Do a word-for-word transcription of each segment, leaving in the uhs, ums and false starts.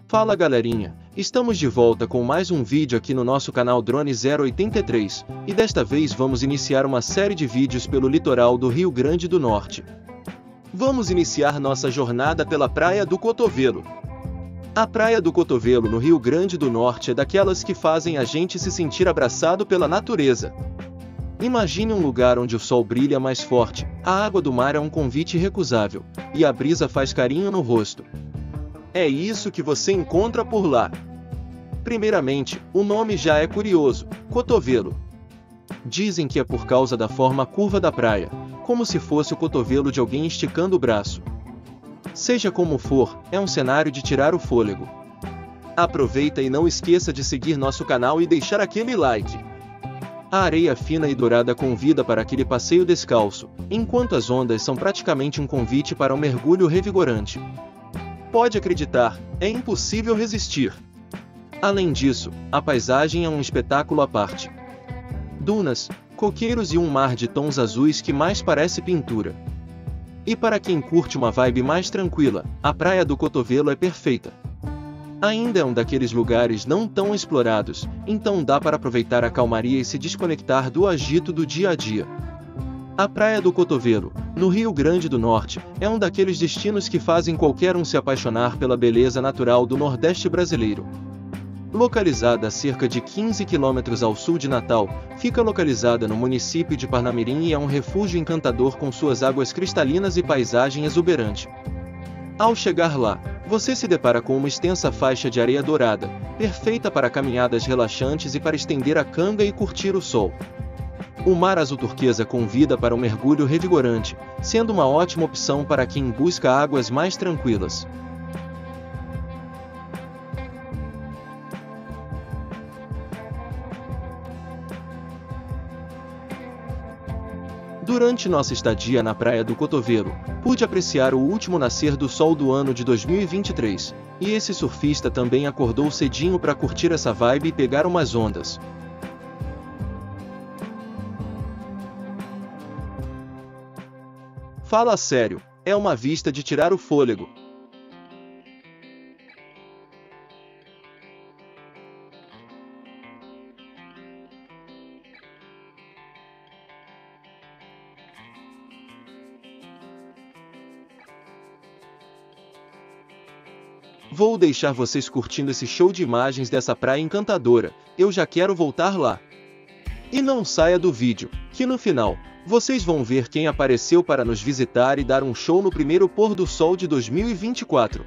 Fala galerinha, estamos de volta com mais um vídeo aqui no nosso canal Drone zero oitenta e três, e desta vez vamos iniciar uma série de vídeos pelo litoral do Rio Grande do Norte. Vamos iniciar nossa jornada pela Praia do Cotovelo. A Praia do Cotovelo no Rio Grande do Norte é daquelas que fazem a gente se sentir abraçado pela natureza. Imagine um lugar onde o sol brilha mais forte, a água do mar é um convite irrecusável, e a brisa faz carinho no rosto. É isso que você encontra por lá. Primeiramente, o nome já é curioso, cotovelo. Dizem que é por causa da forma curva da praia, como se fosse o cotovelo de alguém esticando o braço. Seja como for, é um cenário de tirar o fôlego. Aproveita e não esqueça de seguir nosso canal e deixar aquele like. A areia fina e dourada convida para aquele passeio descalço, enquanto as ondas são praticamente um convite para um mergulho revigorante. Pode acreditar, é impossível resistir. Além disso, a paisagem é um espetáculo à parte. Dunas, coqueiros e um mar de tons azuis que mais parece pintura. E para quem curte uma vibe mais tranquila, a Praia do Cotovelo é perfeita. Ainda é um daqueles lugares não tão explorados, então dá para aproveitar a calmaria e se desconectar do agito do dia a dia. A Praia do Cotovelo, no Rio Grande do Norte, é um daqueles destinos que fazem qualquer um se apaixonar pela beleza natural do Nordeste brasileiro. Localizada a cerca de quinze quilômetros ao sul de Natal, fica localizada no município de Parnamirim e é um refúgio encantador com suas águas cristalinas e paisagem exuberante. Ao chegar lá, você se depara com uma extensa faixa de areia dourada, perfeita para caminhadas relaxantes e para estender a canga e curtir o sol. O mar azul turquesa convida para um mergulho revigorante, sendo uma ótima opção para quem busca águas mais tranquilas. Durante nossa estadia na Praia do Cotovelo, pude apreciar o último nascer do sol do ano de dois mil e vinte e três, e esse surfista também acordou cedinho para curtir essa vibe e pegar umas ondas. Fala sério, é uma vista de tirar o fôlego. Vou deixar vocês curtindo esse show de imagens dessa praia encantadora, eu já quero voltar lá. E não saia do vídeo, que no final, vocês vão ver quem apareceu para nos visitar e dar um show no primeiro pôr do sol de dois mil e vinte e quatro.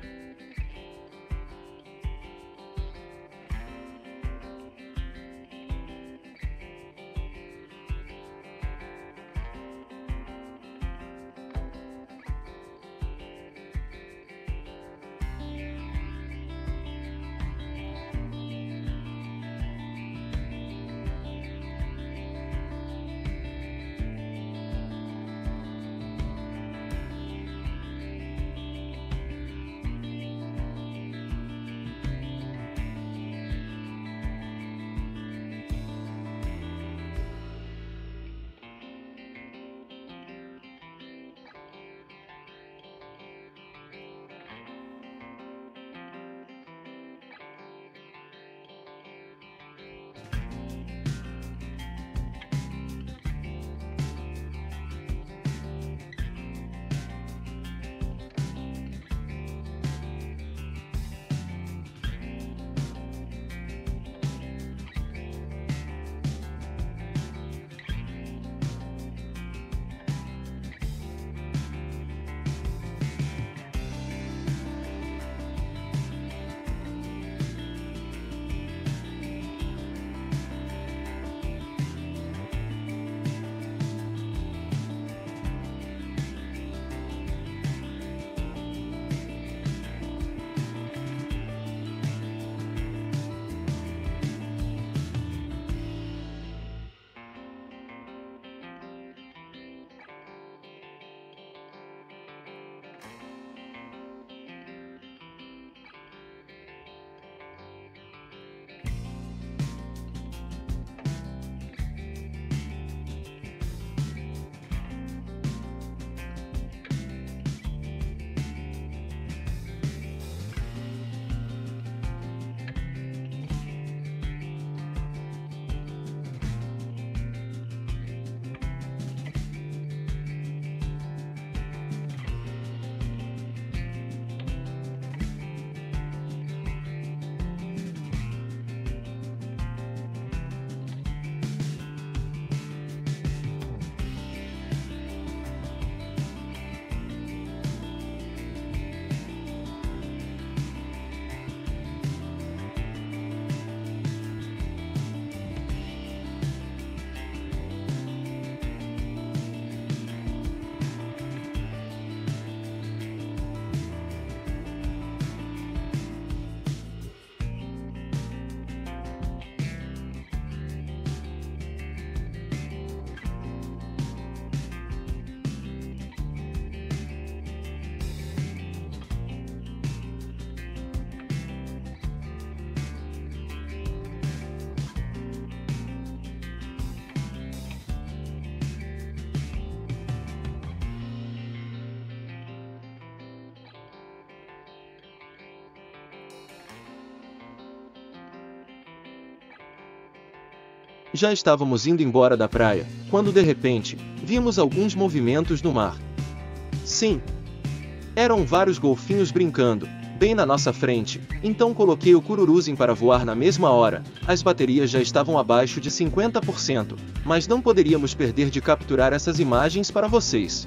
Já estávamos indo embora da praia, quando de repente, vimos alguns movimentos no mar. Sim, eram vários golfinhos brincando, bem na nossa frente, então coloquei o Kururuzen para voar na mesma hora. As baterias já estavam abaixo de cinquenta por cento, mas não poderíamos perder de capturar essas imagens para vocês.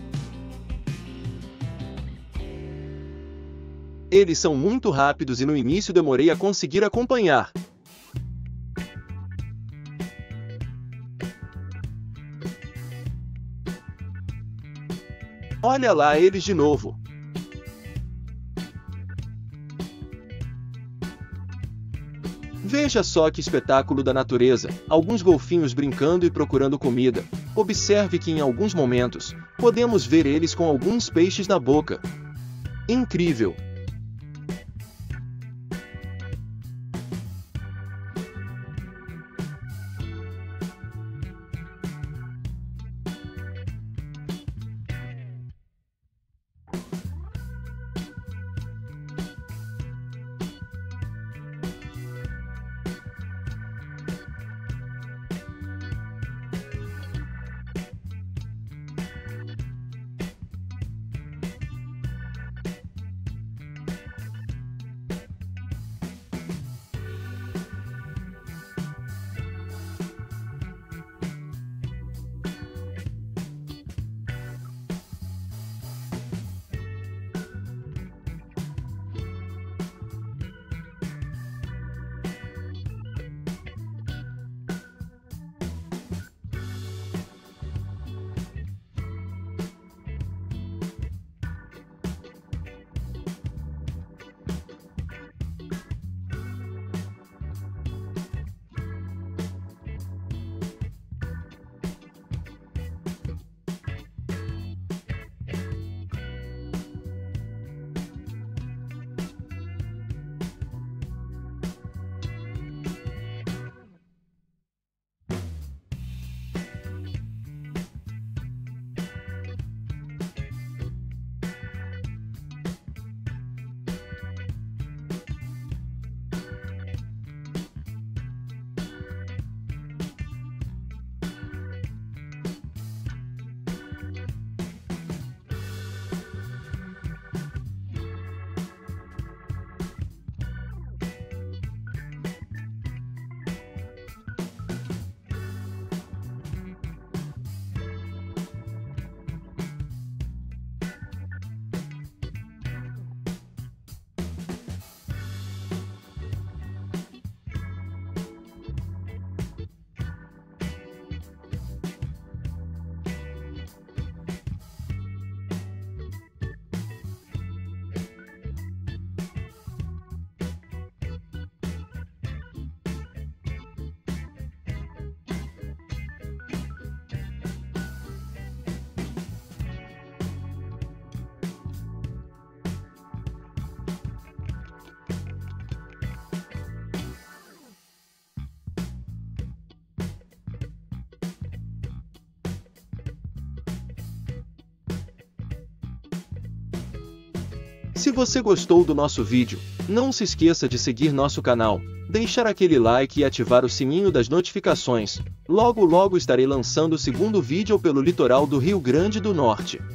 Eles são muito rápidos e no início demorei a conseguir acompanhar. Olha lá eles de novo. Veja só que espetáculo da natureza, alguns golfinhos brincando e procurando comida. Observe que em alguns momentos, podemos ver eles com alguns peixes na boca. Incrível! Se você gostou do nosso vídeo, não se esqueça de seguir nosso canal, deixar aquele like e ativar o sininho das notificações. Logo logo estarei lançando o segundo vídeo pelo litoral do Rio Grande do Norte.